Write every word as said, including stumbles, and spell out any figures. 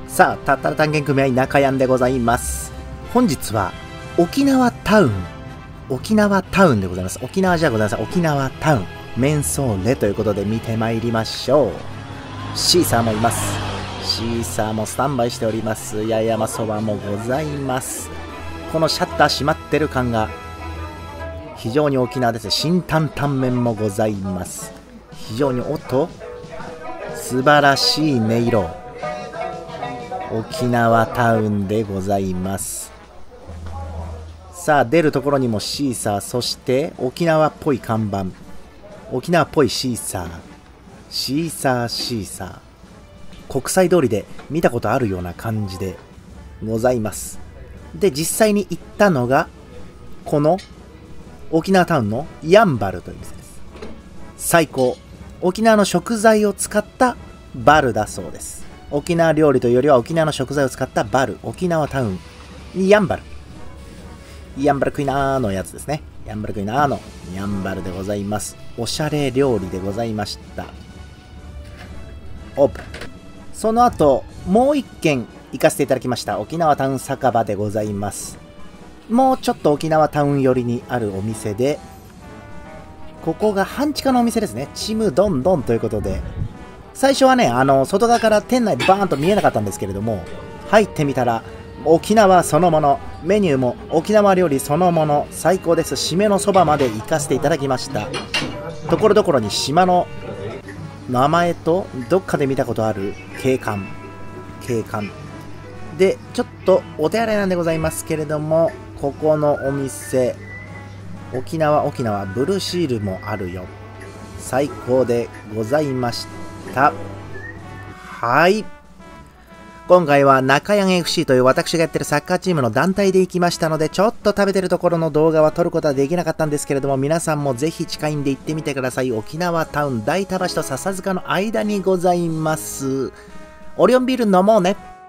さあ、たったら探検組合中山でございます。本日は沖縄タウン、沖縄タウンでございます。沖縄じゃございません。沖縄タウン、メンソーレということで見てまいりましょう。シーサーもいます。シーサーもスタンバイしております。八重山そばもございます。このシャッター閉まってる感が非常に沖縄です。新担々麺もございます。非常に音、素晴らしい音色。沖縄タウンでございます。さあ、出るところにもシーサー、そして沖縄っぽい看板、沖縄っぽいシーサー、シーサーシーサー、国際通りで見たことあるような感じでございます。で、実際に行ったのがこの沖縄タウンのやんばるという店です。最高、沖縄の食材を使ったバルだそうです。沖縄料理というよりは沖縄の食材を使ったバル、沖縄タウンやんばる、やんばる食いなーのやつですね。やんばる食いなーのやんばるでございます。おしゃれ料理でございました。オープン。その後もう一軒行かせていただきました。沖縄タウン酒場でございます。もうちょっと沖縄タウン寄りにあるお店で、ここが半地下のお店ですね。ちむどんどんということで、最初はね、あの外側から店内バーンと見えなかったんですけれども、入ってみたら沖縄そのもの、メニューも沖縄料理そのもの、最高です。締めのそばまで行かせていただきました。ところどころに島の名前とどっかで見たことある景観、景観で、ちょっとお手洗いなんでございますけれども、ここのお店、沖縄沖縄ブルーシールもあるよ。最高でございました。はい、今回は中山 エフシー という私がやってるサッカーチームの団体で行きましたので、ちょっと食べてるところの動画は撮ることはできなかったんですけれども、皆さんもぜひ近いんで行ってみてください。沖縄タウン大田橋と笹塚の間にございます。オリオンビール飲もうね。